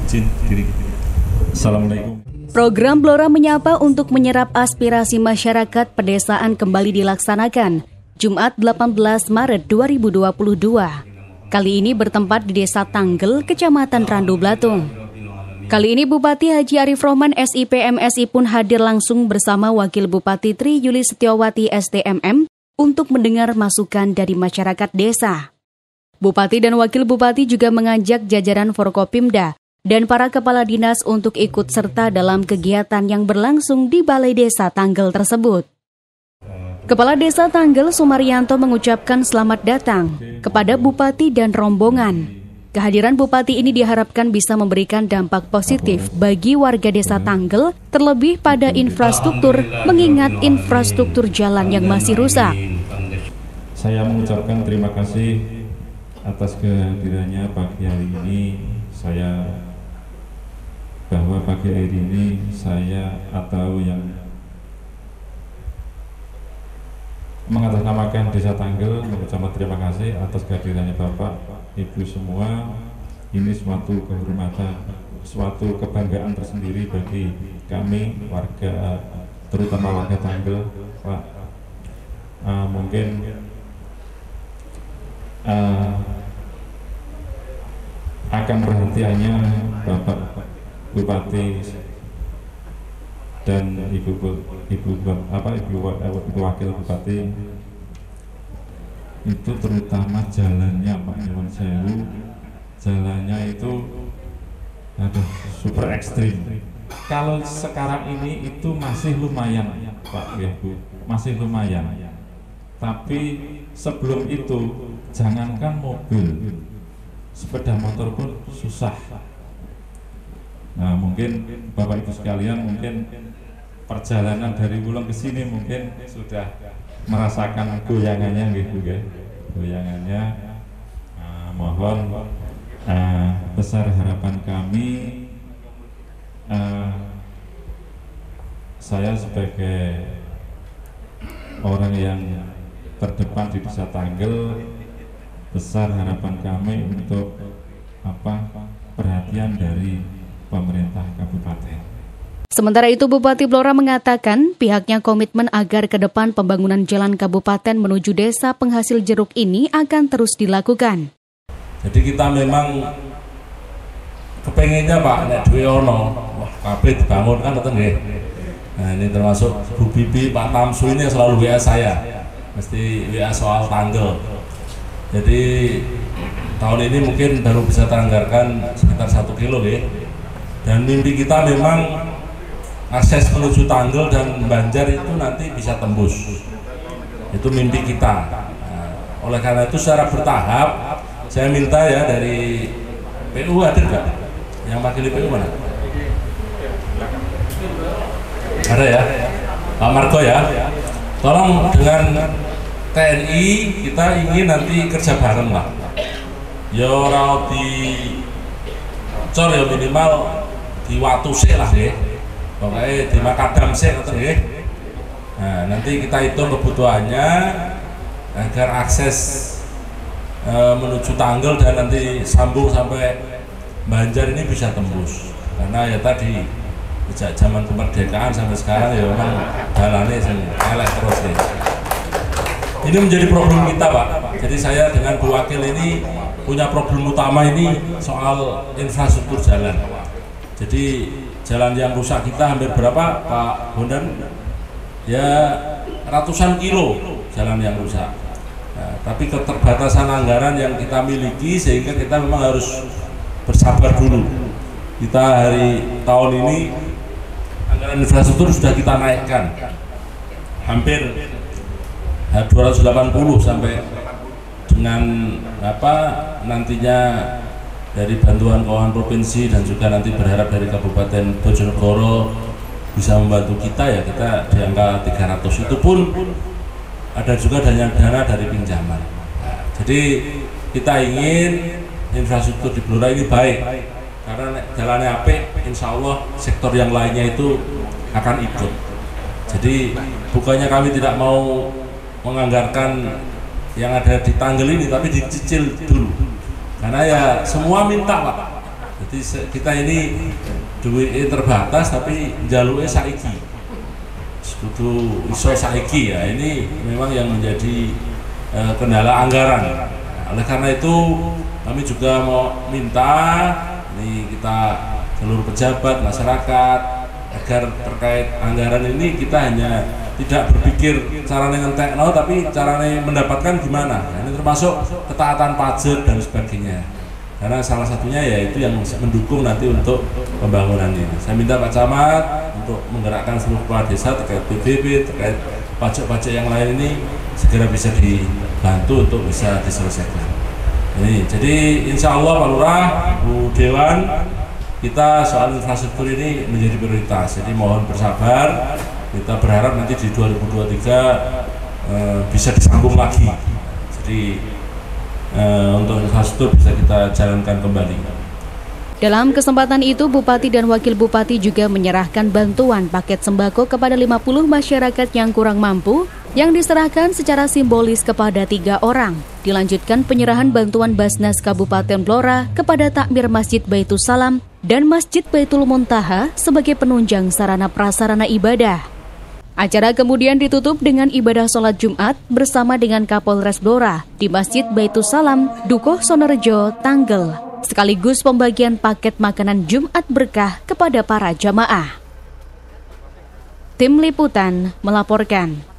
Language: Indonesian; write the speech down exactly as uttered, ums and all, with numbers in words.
izin diri. Assalamualaikum. Program Blora Menyapa untuk menyerap aspirasi masyarakat pedesaan kembali dilaksanakan Jumat delapan belas Maret dua ribu dua puluh dua. Kali ini bertempat di Desa Tanggel, Kecamatan Randu Blatung. Kali ini Bupati Haji Arif Rohman S I P M S I pun hadir langsung bersama Wakil Bupati Tri Yuli Setiawati S D M M untuk mendengar masukan dari masyarakat desa. Bupati dan Wakil Bupati juga mengajak jajaran Forkopimda dan para kepala dinas untuk ikut serta dalam kegiatan yang berlangsung di Balai Desa Tanggel tersebut. Kepala Desa Tanggel Sumaryanto mengucapkan selamat datang kepada Bupati dan rombongan. Kehadiran Bupati ini diharapkan bisa memberikan dampak positif bagi warga Desa Tanggel, terlebih pada infrastruktur, mengingat infrastruktur jalan yang masih rusak. Saya mengucapkan terima kasih atas kehadirannya pagi hari ini. Saya bahwa pagi hari ini saya atau yang mengatasnamakan Desa Tanggel mengucapkan terima kasih atas kehadirannya Bapak, Ibu semua. Ini suatu kehormatan, suatu kebanggaan tersendiri bagi kami warga, terutama warga Tanggel, Pak. Uh, mungkin uh, akan perhatiannya Bapak Bupati dan Ibu Ibu apa Ibu, Ibu Wakil Bupati itu terutama jalannya Pak Nyuwun Sewu, jalannya itu aduh super ekstrim. Kalau sekarang ini itu masih lumayan Pak ya Bu, masih lumayan. Tapi sebelum itu jangankan mobil, sepeda motor pun susah. Nah mungkin Bapak Ibu sekalian mungkin perjalanan dari Wulung ke sini mungkin sudah merasakan goyangannya gitu ya, goyangannya. Uh, mohon uh, besar harapan kami, uh, saya sebagai orang yang terdepan di Desa Tanggel, besar harapan kami untuk apa perhatian dari pemerintah kabupaten. Sementara itu Bupati Blora mengatakan pihaknya komitmen agar ke depan pembangunan jalan kabupaten menuju desa penghasil jeruk ini akan terus dilakukan. Jadi kita memang kepengennya Pak nek duwe ono, wah kabeh dibangun kan ngoten nggih. Nah ini termasuk Bu Bibi, Pak Tamsu ini selalu W A saya, mesti W A soal Tanggel. Jadi tahun ini mungkin baru bisa teranggarkan sekitar satu kilo nggih. Dan mimpi kita memang akses menuju Tanggel dan Banjar itu nanti bisa tembus. Itu mimpi kita. Nah, oleh karena itu secara bertahap saya minta ya dari P U, hadir nggak? Yang wakili P U mana? Ada ya? Pak Margo ya? Tolong dengan T N I kita ingin nanti kerja bareng lah. Ya ora di cor ya minimal di waktu sih lah deh. Pokoknya di Makadam sih atau nggih. Nah, nanti kita hitung kebutuhannya agar akses e, menuju Tanggel dan nanti sambung sampai Banjar ini bisa tembus. Karena ya tadi sejak zaman kemerdekaan sampai sekarang ya memang jalannya elek terus ya. Ini menjadi problem kita Pak. Jadi saya dengan Bu Wakil ini punya problem utama ini soal infrastruktur jalan. Jadi jalan yang rusak kita hampir berapa Pak Bondan? Ya ratusan kilo jalan yang rusak. Nah, tapi keterbatasan anggaran yang kita miliki sehingga kita memang harus bersabar dulu. Kita hari tahun ini anggaran infrastruktur sudah kita naikkan hampir dua ratus delapan puluh sampai dengan apa nantinya dari bantuan keuangan provinsi dan juga nanti berharap dari Kabupaten Bojonegoro bisa membantu kita ya kita di angka tiga ratus. Itu pun ada juga dana dana dari pinjaman. Nah, jadi kita ingin infrastruktur di Blora ini baik karena jalannya apik, insya Allah sektor yang lainnya itu akan ikut. Jadi bukannya kami tidak mau menganggarkan yang ada di Tanggel ini, tapi dicicil dulu. Karena ya semua minta Pak, Jadi kita ini duit terbatas tapi jalurnya saiki. Kudu iso saiki ya. Ini memang yang menjadi uh, kendala anggaran. Oleh karena itu kami juga mau minta ini kita seluruh pejabat masyarakat agar terkait anggaran ini kita hanya tidak berpikir caranya ngentekno tapi caranya mendapatkan gimana. Nah, ini termasuk ketaatan pajak dan sebagainya. Karena salah satunya yaitu yang mendukung nanti untuk pembangunan ini. Saya minta Pak Camat untuk menggerakkan seluruh kepala desa terkait P B B, terkait pajak-pajak yang lain ini segera bisa dibantu untuk bisa diselesaikan. Ini, jadi insya Allah Pak Lurah, Bu Dewan, kita soal infrastruktur ini menjadi prioritas. Jadi mohon bersabar. Kita berharap nanti di dua ribu dua puluh tiga eh, bisa disambung lagi. Jadi eh, untuk infrastruktur bisa kita jalankan kembali. Dalam kesempatan itu, Bupati dan Wakil Bupati juga menyerahkan bantuan paket sembako kepada lima puluh masyarakat yang kurang mampu yang diserahkan secara simbolis kepada tiga orang. Dilanjutkan penyerahan bantuan Basnas Kabupaten Blora kepada Takmir Masjid Baitul Salam dan Masjid Baitul Muntaha sebagai penunjang sarana prasarana ibadah. Acara kemudian ditutup dengan ibadah sholat Jumat bersama dengan Kapolres Blora di Masjid Baitul Salam, Dukuh Sonorejo, Tanggel, sekaligus pembagian paket makanan Jumat berkah kepada para jamaah. Tim Liputan melaporkan.